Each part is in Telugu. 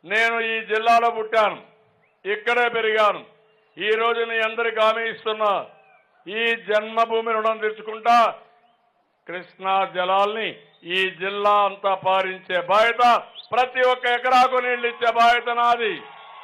నేను ఈ జిల్లాలో పుట్టాను, ఇక్కడే పెరిగాను. ఈ రోజు మీ అందరికి హామీ ఇస్తున్నా, ఈ జన్మభూమి రుణం తెచ్చుకుంటా. కృష్ణా జలాల్ని ఈ జిల్లా అంతా పారించే బాధ్యత, ప్రతి ఒక్క ఎకరాకు నీళ్లు ఇచ్చే బాధ్యత నాది.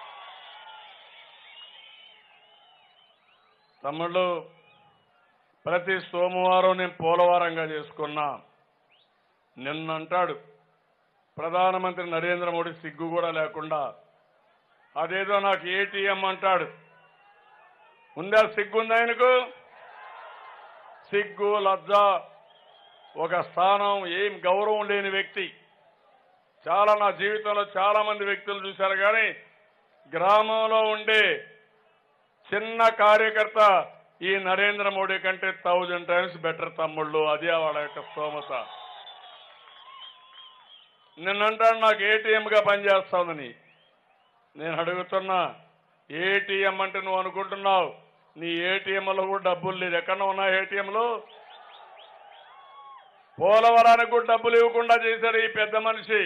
తమ్ముళ్ళు, ప్రతి సోమవారం నేను పోలవరంగా చేసుకున్నా. నిన్నంటాడు ప్రధానమంత్రి నరేంద్ర మోడీ సిగ్గు కూడా లేకుండా, అదేదో నాకు ఏటీఎం అంటాడు. ఉందా సిగ్గుందా ఆయనకు? సిగ్గు లజ్జ, ఒక స్థానం, ఏం గౌరవం లేని వ్యక్తి. చాలా నా జీవితంలో చాలా మంది వ్యక్తులు చూశారు, కానీ గ్రామంలో ఉండే చిన్న కార్యకర్త ఈ నరేంద్ర మోడీ కంటే 1000 times బెటర్ తమ్ముళ్ళు. అదే వాళ్ళ యొక్క స్తోమత. నిన్నంటాడు నాకు ఏటీఎంగా పనిచేస్తానని. నేను అడుగుతున్నా, ఏటీఎం అంటే నువ్వు అనుకుంటున్నావు, నీ ఏటీఎంలో కూడా డబ్బులు లేదు. ఎక్కడ ఉన్నా ఏటీఎంలు? పోలవరానికి కూడా డబ్బులు ఇవ్వకుండా చేశారు ఈ పెద్ద మనిషి.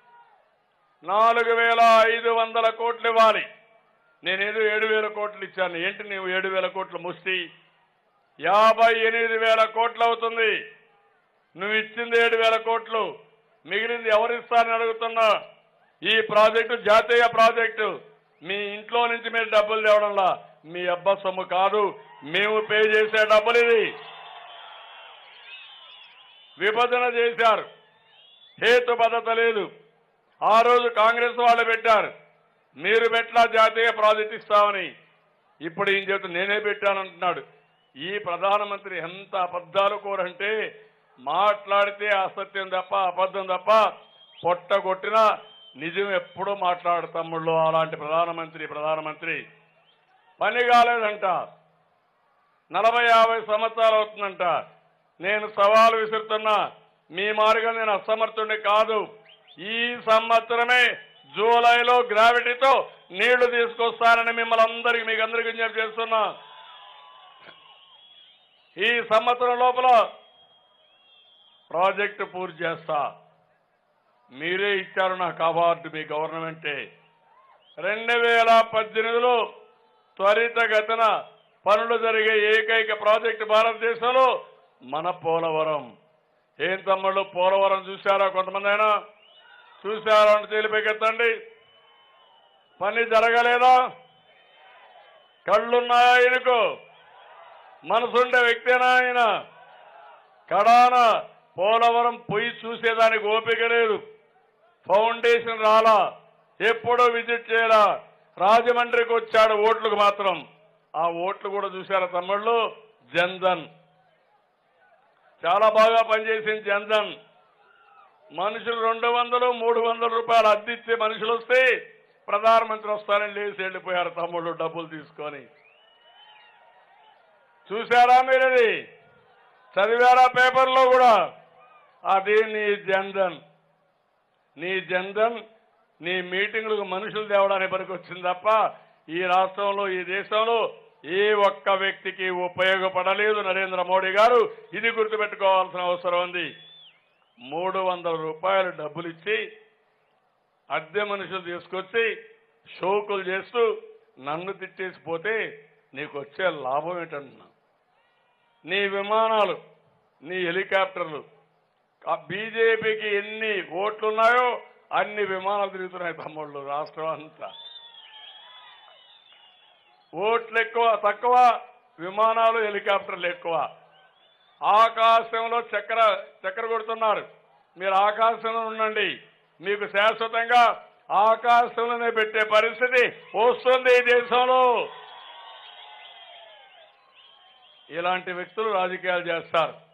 4500 కోట్లు ఇవ్వాలి. నేనేదో 7000 కోట్లు ఇచ్చాను. ఏంటి నువ్వు 7000 కోట్లు ముష్టి? 58,000 కోట్లు అవుతుంది. నువ్వు ఇచ్చింది 7,000 కోట్లు, మిగిలింది ఎవరిస్తారని అడుగుతున్నా. ఈ ప్రాజెక్టు జాతీయ ప్రాజెక్టు. మీ ఇంట్లో నుంచి మీరు డబ్బులు తేవడంలా, మీ అబ్బ సొమ్ము కాదు, మేము పే చేసే డబ్బులు ఇది. విభజన చేశారు, హేతుబద్ధత లేదు. ఆ రోజు కాంగ్రెస్ వాళ్ళు పెట్టారు, మీరు పెట్టలా జాతీయ ప్రాజెక్టు ఇస్తామని. ఇప్పుడు ఏం చెబుతూ నేనే పెట్టానంటున్నాడు. ఈ ప్రధానమంత్రి ఎంత అబద్ధాలు కోరంటే, మాట్లాడితే అసత్యం తప్ప అబద్ధం తప్ప పొట్టగొట్టిన నిజం ఎప్పుడూ మాట్లాడు తమ్ముళ్ళు. అలాంటి ప్రధానమంత్రి పని కాలేదంట, 40-50 సంవత్సరాలు అవుతుందంట. నేను సవాలు విసురుతున్నా, మీ మారుగా నేను అసమర్థుడిని కాదు. ఈ సంవత్సరమే జూలైలో గ్రావిటీతో నీళ్లు తీసుకొస్తానని మిమ్మల్ని మీకు అందరికీ విజ్ఞప్తి చేస్తున్నా. ఈ సంవత్సరం లోపల ప్రాజెక్టు పూర్తి చేస్తా. మీరే ఇచ్చారు నాకు అవార్డు, మీ గవర్నమెంటే. 2018లో త్వరితగతిన పనులు జరిగే ఏకైక ప్రాజెక్టు భారతదేశంలో మన పోలవరం. ఏం తమ్ముళ్ళు, పోలవరం చూశారా? కొంతమంది అయినా చూశారా అంటే తెలిపెత్తండి. పని జరగలేదా? కళ్ళున్నాయా ఆయనకు? మనసుండే వ్యక్తేనా ఆయన? కడాన పోలవరం పోయి చూసేదానికి ఓపిక లేదు. ఫౌండేషన్ రాలా, ఎప్పుడో విజిట్ చేయాలా. రాజమండ్రికి వచ్చాడు ఓట్లకు మాత్రం. ఆ ఓట్లు కూడా చూశారా తమ్ముళ్ళు? జన్ధన్ చాలా బాగా పనిచేసింది. జన్ధన్ మనుషులు 200-300 రూపాయలు అద్దిచ్చే మనుషులు వస్తే ప్రధానమంత్రి వస్తారని లేచి వెళ్ళిపోయారు తమ్ముళ్ళు డబ్బులు తీసుకొని. చూశారా మీరది? చదివారా పేపర్లో కూడా? అది నీ జన్ధన్. నీ మీటింగులకు మనుషులు తేవడానికి పనికొచ్చింది తప్ప ఈ రాష్ట్రంలో, ఈ దేశంలో ఏ ఒక్క వ్యక్తికి ఉపయోగపడలేదు నరేంద్ర మోడీ గారు. ఇది గుర్తుపెట్టుకోవాల్సిన అవసరం ఉంది. 300 రూపాయలు డబ్బులు ఇచ్చి అద్దె మనుషులు తీసుకొచ్చి షోకులు చేస్తూ నన్ను తిట్టేసిపోతే నీకు వచ్చే లాభం ఏంటన్నా? నీ విమానాలు, నీ హెలికాప్టర్లు, బీజేపీకి ఎన్ని ఓట్లున్నాయో అన్ని విమానాలు తిరుగుతున్నాయి తమ్ముళ్ళు రాష్ట్రం అంతా. ఓట్లు తక్కువ, విమానాలు హెలికాప్టర్లు ఎక్కువ. ఆకాశంలో చక్కెర కొడుతున్నారు. మీరు ఆకాశంలో ఉండండి, మీకు శాశ్వతంగా ఆకాశంలోనే పెట్టే పరిస్థితి వస్తుంది ఈ దేశంలో. ఇలాంటి వ్యక్తులు రాజకీయాలు చేస్తారు.